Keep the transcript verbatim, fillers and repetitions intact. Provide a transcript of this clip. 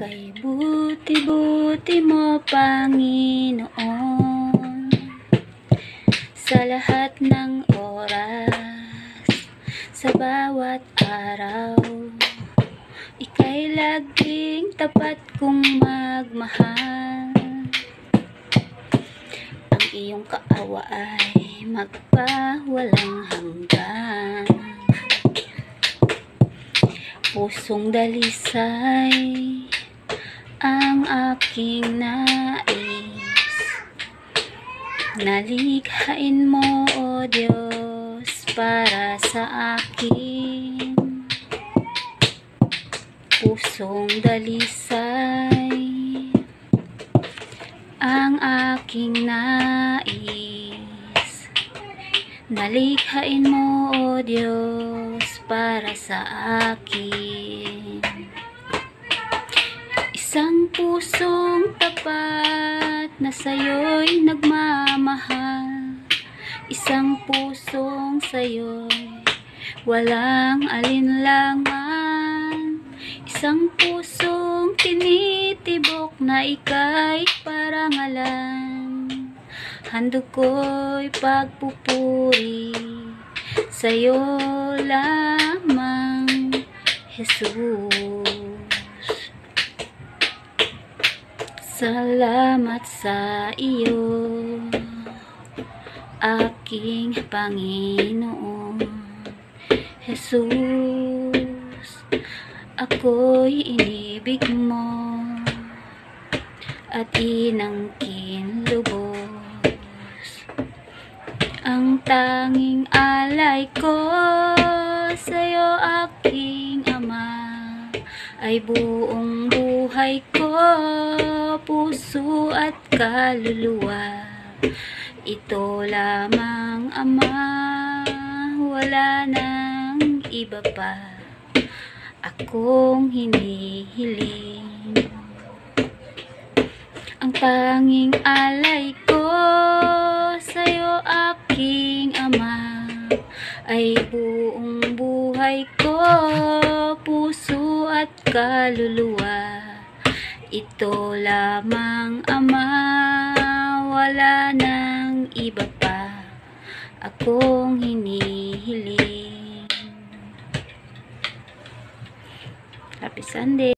Kay buti-buti mo, Panginoon, sa lahat ng oras, sa bawat araw. Ika'y laging tapat kong magmahal. Ang iyong kaawa ay magpawalang hanggan. Pusong dalisay ang aking nais. Nalikhain mo, O Diyos, para sa akin. Pusong dalisay ang aking nais. Nalikhain mo, O Diyos, para sa akin. Isang pusong tapat na sa'yo'y nagmamahal. Isang pusong sa'yo'y walang alinlangan. Isang pusong tinitibok na ika'y parangalan. Handog ko'y pagpupuri sa'yo lamang, Jesus. Salamat sa iyo, aking Panginoon Jesus. Ako'y inibig mo at inangkin lubos. Ang tanging alay ko sa'yo, aking Ama, ay buong buhay ko, puso at kaluluwa. Ito lamang, Ama, wala nang iba pa akong hinihiling. Ang tanging alay ko sa'yo, aking Ama, ay buong buhay ko, puso at kaluluwa. Ito lamang, Ama, wala nang iba pa akong hinihiling. Happy Sunday!